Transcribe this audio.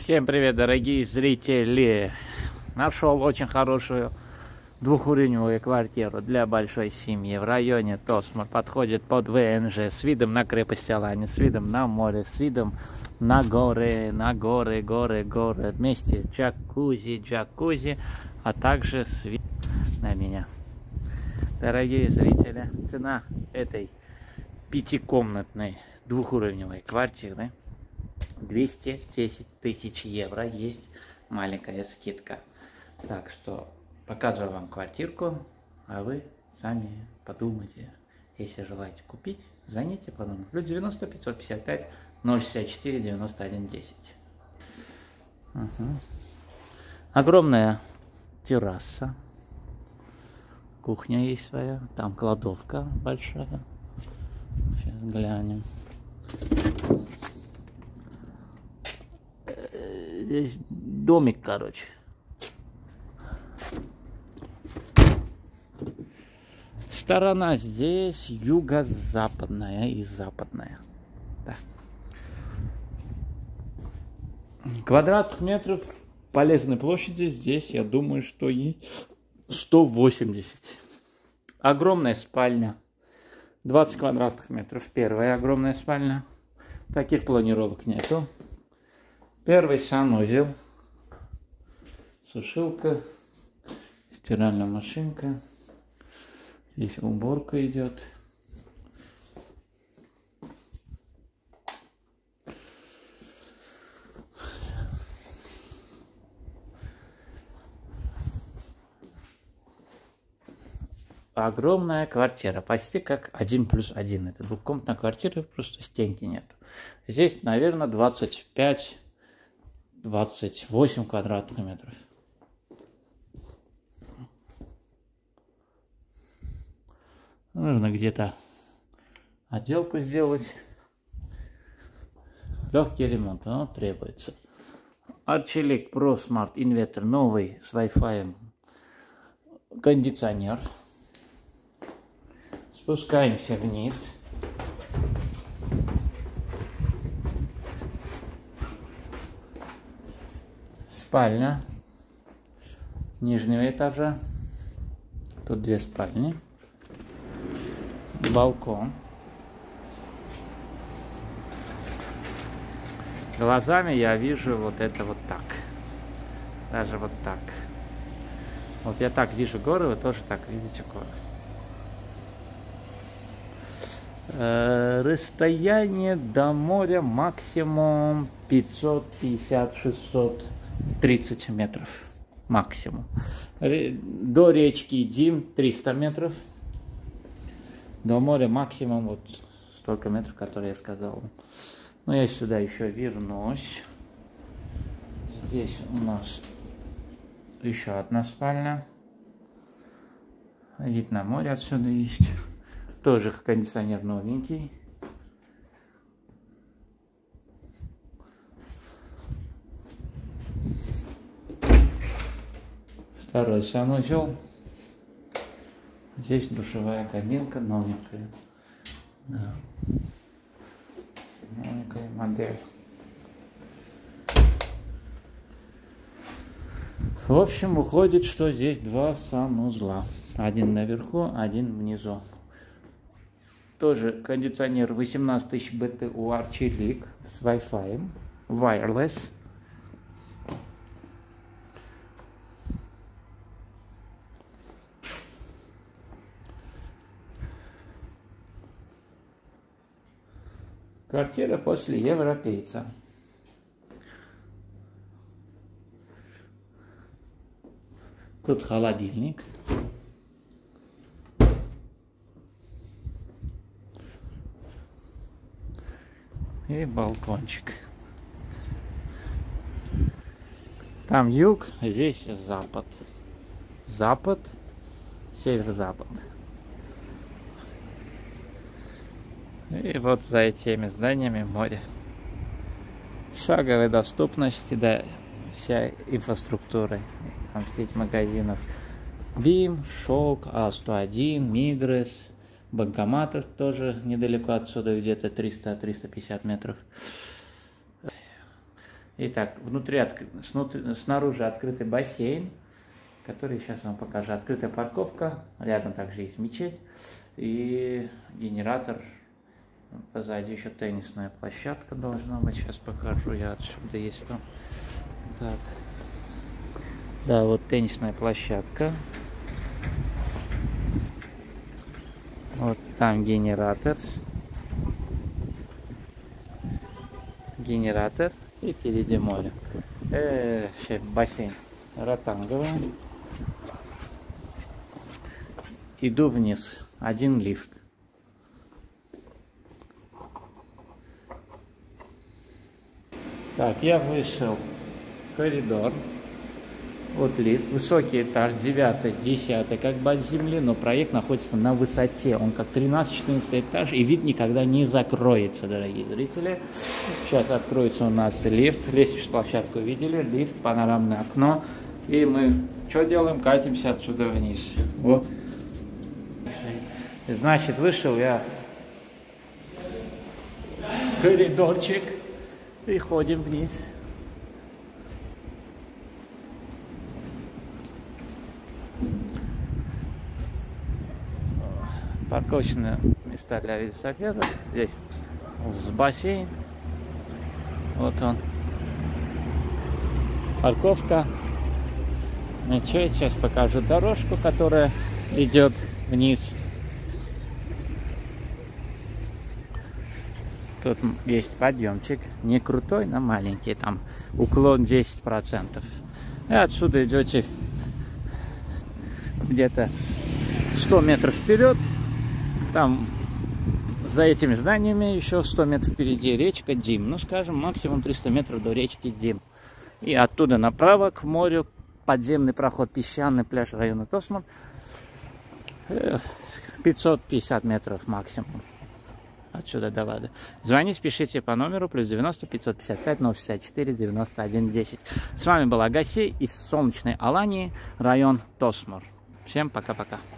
Всем привет, дорогие зрители! Нашел очень хорошую двухуровневую квартиру для большой семьи в районе Тосмор. Подходит под ВНЖ с видом на крепость Алани, с видом на море, с видом на горы, горы. Вместе с джакузи, а также с видом на меня. Дорогие зрители, цена этой пятикомнатной двухуровневой квартиры 210 тысяч евро. Есть маленькая скидка. Так что показываю вам квартирку, а вы сами подумайте. Если желаете купить, звоните по номеру +90 555 064 91 10. Огромная терраса. Кухня есть своя. Там кладовка большая. Сейчас глянем. Здесь домик, короче. Сторона здесь юго-западная и западная. Да. Квадратных метров полезной площади здесь, я думаю, что есть 180. Огромная спальня. 20 квадратных метров. Первая огромная спальня. Таких планировок нету. Первый санузел. Сушилка. Стиральная машинка. Здесь уборка идет. Огромная квартира, почти как 1+1. Это двухкомнатная квартира, просто стенки нет. Здесь, наверное, 25-28 квадратных метров. Нужно где-то отделку сделать. Легкий ремонт, но требуется. Arçelik Pro Smart Inverter новый с Wi-Fi. Кондиционер. Спускаемся вниз. Спальня нижнего этажа. Тут две спальни. Балкон. Глазами я вижу вот это вот так. Даже вот так. Вот я так вижу горы, вы тоже так видите горы. Расстояние до моря максимум 550-630 метров. Максимум. До речки Дим 300 метров. До моря максимум вот столько метров, которые я сказал. Но я сюда еще вернусь. Здесь у нас еще одна спальня. Вид на море отсюда есть. Тоже кондиционер новенький. Второй санузел. Здесь душевая кабинка новенькая. Да. Новенькая модель. В общем, выходит, что здесь два санузла. Один наверху, один внизу. Тоже кондиционер 18 тысяч БТУ Arçelik с Wi-Fi. Wireless. Квартира после европейца. Тут холодильник. И балкончик. Там юг, здесь запад. Запад, северо-запад. И вот за этими зданиями море. Шаговой доступности, да, вся инфраструктура. Там сеть магазинов БИМ, ШОК, А101, Мигрес. Банкоматов тоже недалеко отсюда, где-то 300-350 метров. Итак, снаружи открытый бассейн, который сейчас вам покажу. Открытая парковка, рядом также есть мечеть и генератор. Позади еще теннисная площадка должна быть. Сейчас покажу я отсюда, есть там. Так. Да, вот теннисная площадка. Вот там генератор. Генератор. И впереди море. Бассейн ротанговый. Иду вниз. Один лифт. Так, я вышел в коридор. Вот лифт. Высокий этаж, 9, 10, как бы от земли, но проект находится на высоте. Он как 13-14 этаж, и вид никогда не закроется, дорогие зрители. Сейчас откроется у нас лифт. Лестничную площадку видели, лифт, панорамное окно. И мы что делаем? Катимся отсюда вниз. Вот. Значит, вышел я в коридорчик. И ходим вниз. Парковочные места для велосипедов. Здесь с бассейн. Вот он. Парковка. Ну что, я сейчас покажу дорожку, которая идет вниз. Тут есть подъемчик, не крутой, но маленький, там уклон 10%. И отсюда идете где-то 100 метров вперед, там за этими зданиями еще 100 метров впереди речка Дим, ну скажем, максимум 300 метров до речки Дим. И оттуда направо к морю подземный проход, песчаный пляж района Тосмор, 550 метров максимум. Отсюда до воды. Звоните, пишите по номеру +90 555 064 91 10. С вами был Агасей из солнечной Алании, район Тосмор. Всем пока-пока.